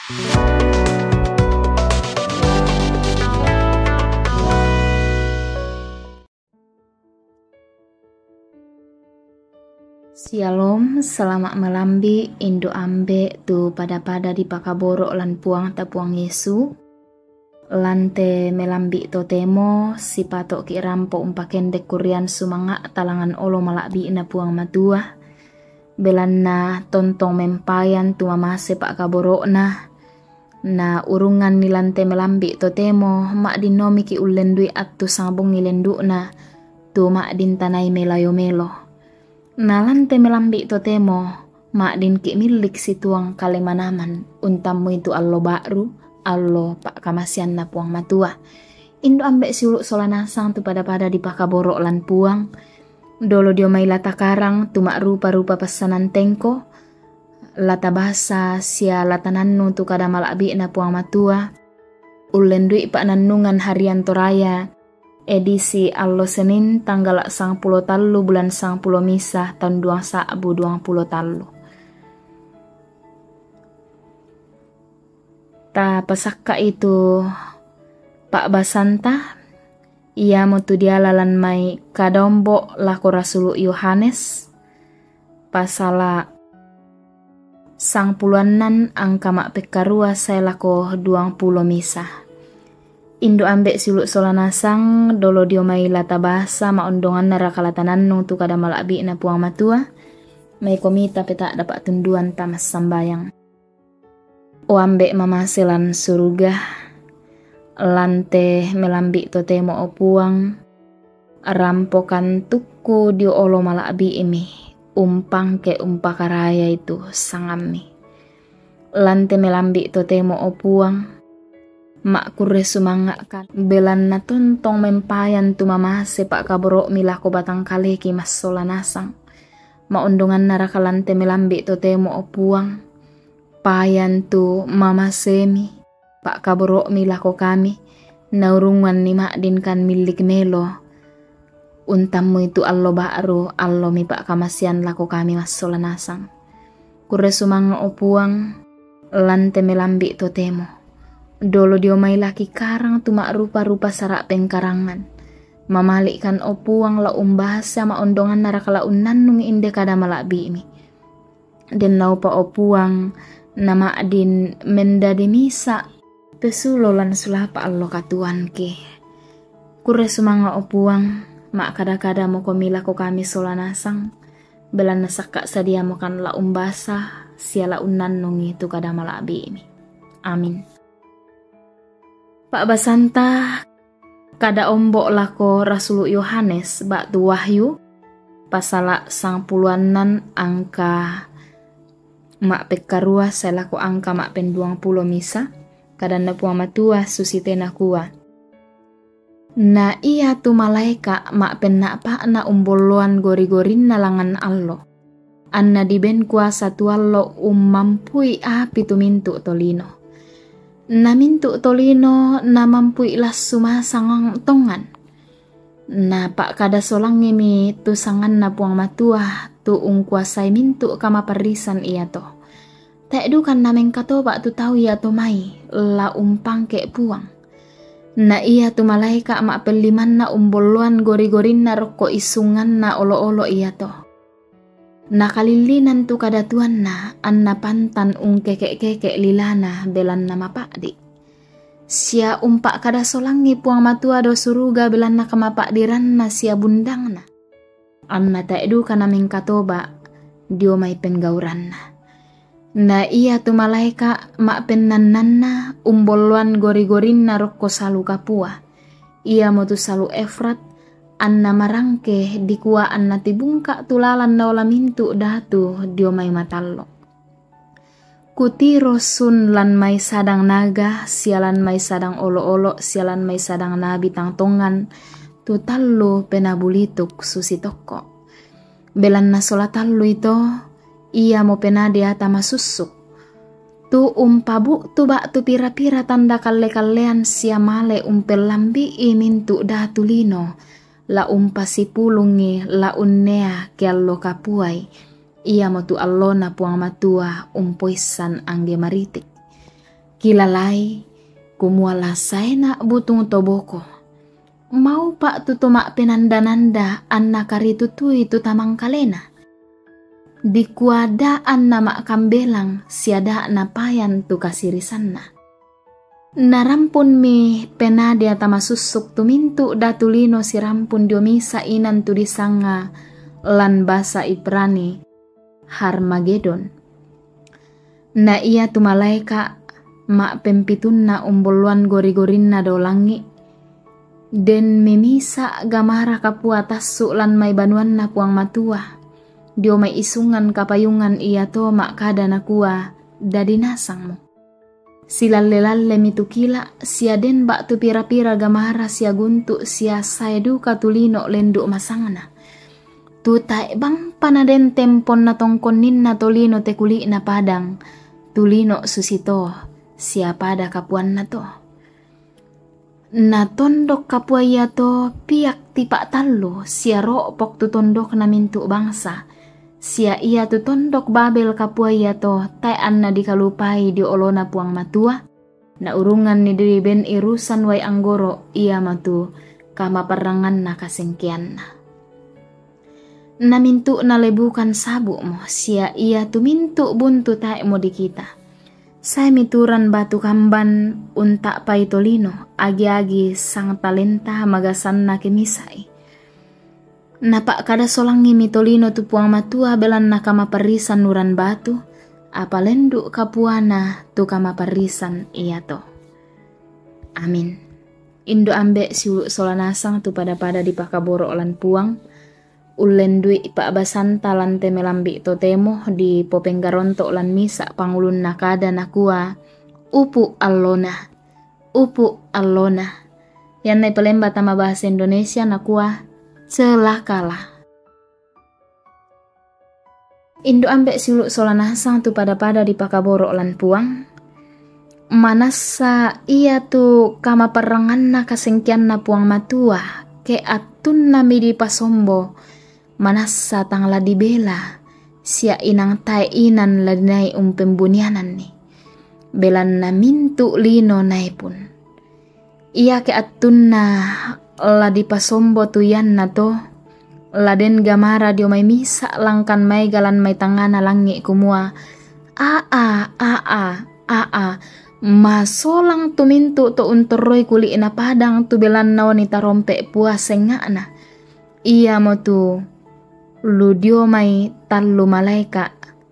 Shalom, selamat melambi Indo ambe tu pada di pakaborok lan puang tapuang Yesu. Lante melambi to temo si patok ki rampo umpakendek kurian sumanga talangan olo malakbi na puang matua. Belanna tontong mempayan tu mamase pak kaborok na urungan ni lante melambi to temo mak dinomi ki ulendui attu sangabong nilenduk na tu mak din tanai melayo melo. Nalante melambi to temo mak din ki milik si tuang kalemanaman untammu itu allo baru allo pak kamasian na puang matua. Indo ambek siuluk solanasang tu pada di pakaborok lan puang. Dolo dio mai lata karang tu mak rupa pesanan tengko. Lata bahasa sia lata nannu tu kada malakbi na puang matua. Ulen dui pak nannungan harian toraya. Edisi allo Senin tanggal 10 tallu bulan 10 misah tahun 2020 tallu. Ta pesakka itu Pak Basanta ia mutu dia lalan mai kadombo lako Rasulu Yohanes pasala sang puluanan angka mak pekarua saya lako 20 misah. Indo ambek siluk solanasang dolo dio mai lata bahasa ma ondongan narakalatanan nung tu kada malakbi na puang matua mai komita petak dapat tunduan tamas sambayang. O ambek mamaselan surga lante melambi to temo o puang rampokan tuku dio olo malakbi imi umpang ke umpakaraya itu sangami. Lante melambi to temo o puang mak kure sumangak kan belan na tontong mempayan tu mamase pak kaborok milako batang kaleki mas solanasang ma undungan narakalante melambi to temo opuang payan tu mamasemi pak kaborok milako kami naurungan ni mak din kan milik melo untammu itu allo baru allo mi pak kamasian lako kami mas solanasang kure sumangak opuang lante melambi to temo. Dolo dio mai laki karang tu mak rupa sarak pengkarangan. Mamalikkan opuang la umbahasa ma ondongan narakala unnannung inde kada malakbi mi. Den naupa opuang nama adin mendadi misa pesulo lan sulapa allo katuan ke. Kure sumanga opuang mak kada mo komila ko kami solanasang. Belan nasakak sadia mo kan la umbasa siala unnannung itu kada malakbi mi. Amin. Pak Basanta kada ombok lako Rasulu Yohanes bak tu Wahyu pasala sang puluanan angka mak pekarua saya lako angka mak pen 20 misa kada na puang matua susitena kuah. Na iya tu malaika mak pen na pa na umboloan gori-gorin nalangan allo. Anna diben kuasa tuallo mampui api tu mintu tolino. Na mintu tolino na mampui ilas sumasangang tongan. Na pak kada solang ngemi tu sangan na puang matua tu ungkuasai mintu kama parisan iya to. Tak dukan nameng kato bak tu tahu ya to mai la umpang ke puang. Na iya tu malaika mak peliman na umboloan gori-gorin na roko isungan na olo-olo iya to. Na kalilinan tu kadatuan na anna pantan kekek lilana belan nama pakdi. Sia umpak kada solangi puang matua do suruga belan na kamapak diran na sia bundang na. Anna taedu kana mingkatoba dio mai penggauran na. Na iya tu malaika mak pennanan na umboluan gori-gorin na rokko salu kapua. Ia motu salu Efrat anna marangke dikua anna tibungka tulalan na ola mintu datu dio mai matallo. Kutiro sun lan mai sadang naga, sialan mai sadang olo-olo, sialan mai sadang nabi tangtongan, tu tallu penabulituk susi toko. Belan na sola tallu ito, ia mo penade ata masusuk. Tu umpabu tu bak tu pira-pira tanda kalle-kallean sia male umpel lambi imintu datu lino. La umpasi pulungi la unnea ke allo kapuai ia motu allona puang matua umpoisan angge maritik Kilalai kumuala say na butung toboko. Mau pak tutumak penanda-nanda anna karitutui tutamang kalena. Di kuadaan na kambelang siada na payan tu kasirisan na. Narampun mi penadia tamasusuk tumintu datulino si rampun diomisa inan tu disanga lan basa Ibrani Harmagedon. Na iya tu malaika mak pempitun na umbuluan gori-gorin na dolangi den mimisa gamara kapua tasu lan may banuan na puang matua dio may isungan kapayungan iya to mak kada na kuah dadi nasang mo. Silalle-lalle mitukila sia den bak tu pira-pira gamara sia guntu sia saedu katulino lenduk masangna. Tu tae bang panaden tempon na tongkonin na tolino te kuli na padang tulino susito siapa ada kapuan na to. Na tondok kapuaya to piak tipak talo sia ropok tu tondok na mintu bangsa. Sia iya tu tondok Babel kapuaya to tayan na dikalupai di olona puang matua. Na urungan ni diri ben irusan way anggoro iya matu kama perangan na kasengkian na. Na mintu na lebukan sabuk mo sia iya tu mintu buntu tae mo di kita. Saya mituran batu kamban unta paitolino agi-agi sang talenta magasan na kemisai. Napak kada solangi mitolino tu puang matua belan na kama parisan nuran batu apalenduk kapuana tu kama parisan iya to. Amin. Indo ambek siuluk solanasang tu pada-pada di pakaboro lan puang. Ulen dui ipa basanta lan temelambi to temo di popenggaronto lan misa pangulun nakada nakua upu allona yan nai pelemba tama bahasa Indonesia nakua celakalah. Indo ambek siuluk solanasang tu pada di pakaboro lan puang manasa iya tu kama perangan na kasengkian na puang matua ke atun nami di pasombo manasa tangla dibela sia inang tae inan ladinai pembunianan ni belan na mintu lino nai pun iya ke atun na ladi pasombo tuyan na to laden gamara dio may misa langkan may galan may tangana langi kumua masolang tumintu to untoroy kuli na padang tu belan na wanita rompe puaseng nga na iya mo tu ludio may talo malaika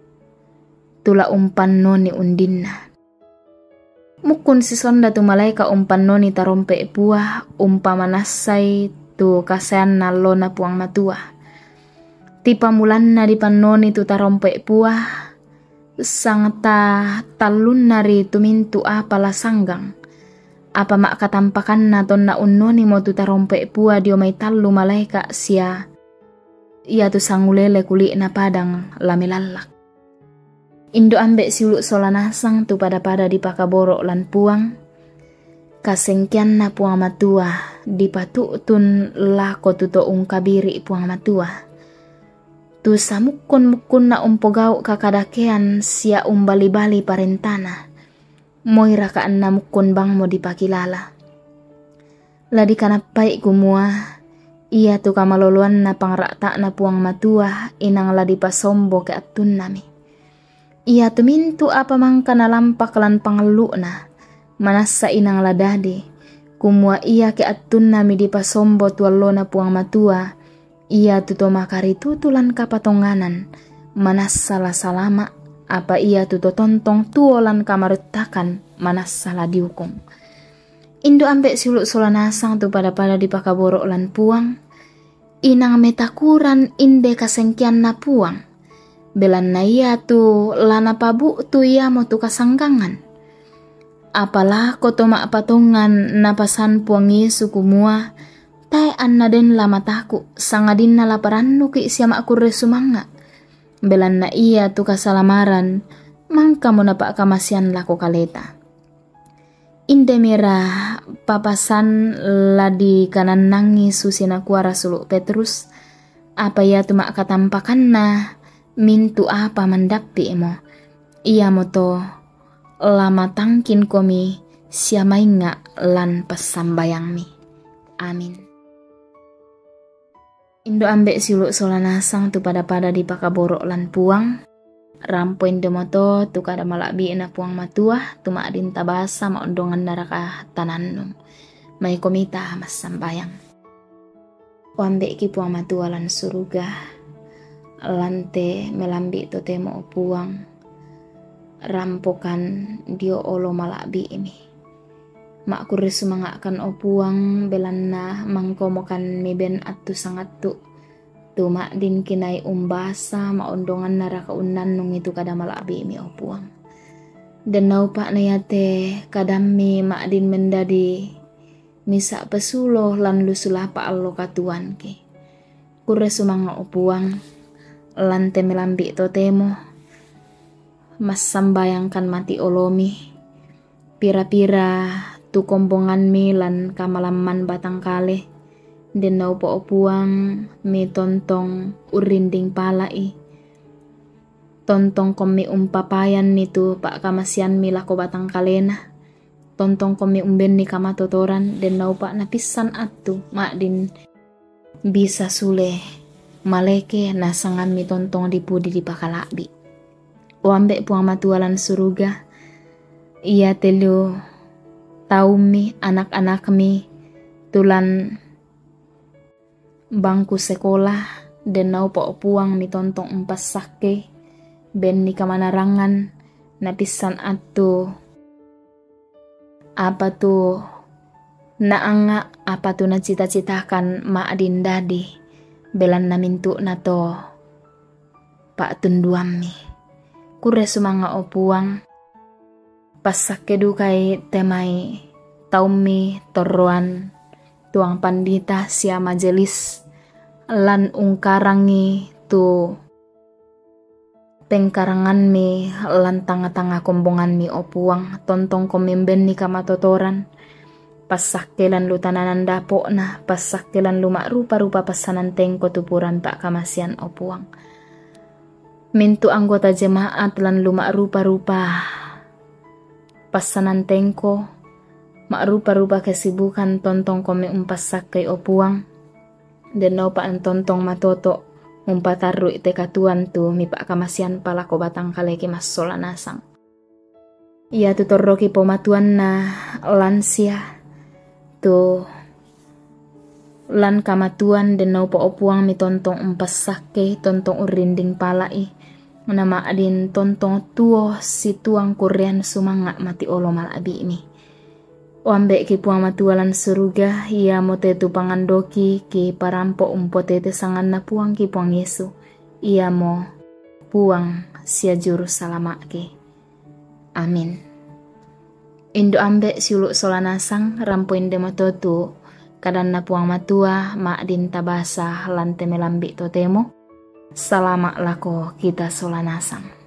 tula umpan noni undinna. Mukun si sonda tu malaika umpan noni tarompe puah umpamanasay tu kasayan na lona puang matua. Tipa mulan na di panoni tu tarompe puah sang talun nari tumintu apala sanggang. Apa mak katampakan na ton na unnoni mo tu tarompe puah dio may talo malaika sia ia tu sangulele kuli na padang lamilalak. Indo ambek siuluk solanasang tu pada di pakaboro lan puang kasengkian na puang matua dipatutun lako tuto ungkabiri puang matua tu samukun na umpogau kakadakean sia umbali-bali parentana moira kaan na mukun bang mo dipakilala ladi kanapai kumua iya tu kamaloluan na pangrakta na puang matua inang ladi pasombo ke atun nami. Iya tu mintu apa mangka na lampak lan pangalu na manasa inang ladadi. Kumua iya ke atun nami di pasombo tualo na puang matua. Iya tu tomakari tutulan kapatonganan manasa la salama apa iya tu tontong tuolan kamarutakan manasa la diukong. Indo ambek siuluk solanasang tu pada di pakaboro lan puang. Inang metakuran inde kasengkian na puang. Belan na iya tu lana pabu tu iya mo tu kasanggangan. Apalah kotomak patungan napasan puang Yesu kumua. Tayan na den lama taku sangadin na laparan nuki siya makure sumanga. Belan na iya tu kasalamaran mangka mo napak kamasian lako kaleta. Inde mira papasan ladi kanan nangi susina kuara suluk Petrus apa ya tu mak katampakan na mintu apa mendapi mo iya mo to lama tangkin komi siamainga lan pasambayang mi. Amin. Indo ambek siluk solanasang tu pada di pakaborok lan puang. Rampo indo moto tu kada malabi ina puang matuah tu maadin tabasa maondongan naraka tananum. May komita mas sambayang. Wambek ki puang matua lan suruga. Lante melambi to temo puang. Rampokan dio olo malabi ini. Mak kure sumangakkan opuang belanna mangkomokan miben atu sangat tu. Tu mak din kinai umbasa maondongan naraka unan nung itu kada malabi mi opuang. Dan nau pak nayate kadami mak din mendadi misa pesulo lan lusulah pa allo katuan ke. Kure sumanga opuang lan temelambi to temo. Mas sambayangkan mati olomi. Pira-pira tu kombongan mi lan kamalaman batang kale. Den nau po opuang mi tontong urinding palai. Tontong komi umpapayan nitu pak kamasian mi lako batang kalena. Tontong komi umben ni kamatotoran den nau pak napisan atu mak din bisa sule maleke nasangan mi tontong dipudi di pakalabi. Wambek puang matualan suruga. Ia telu taumi anak-anak mi tulan bangku sekolah dan nau po puang mi tontong empas sake ben ni kamanarangan napisan atu apa tu naanga apa tu na cita-citakan mak adin dadi belan namintu nato pak tunduam mi kure sumanga opuang pasak kedukai temai taumi torroan tuang pandita sia majelis lan ungkarangi tu pengkarangan mi lan tanga-tanga kombongan mi opuang tontong komimben ni kamatotoran pasak kelan lutananan dapok na pasak kelan lumak rupa-rupa pesanan tengko tupuran pak kamasian opuang mintu anggota jemaat lan lumak rupa-rupa pesanan tengko mak rupa-rupa kesibukan tontong kome umpas sakai opuang dan nau paan tontong matoto umpataru ite katuan tu mi pak kamasian palako batang kaleki mas solanasang. Ia tutoroki pomatuan na lansia tu lan kamatuan dan nau pa opuang mi tontong umpas sakai tontong urinding palai nama adin tontong tuo si tuang Korean sumanga mati olo malabi ini. Wambek ki puang matualan suruga ia mote tu pangandoki ki parampo umpote te sangan na puang ki puang Yesu. Ia mo puang sia juru salama ki. Amin. Indo ambek siuluk solanasang rampo inde matotu kadan na puang matua mak din tabasa lan temelambi totemo. Salama lako kita solanasang.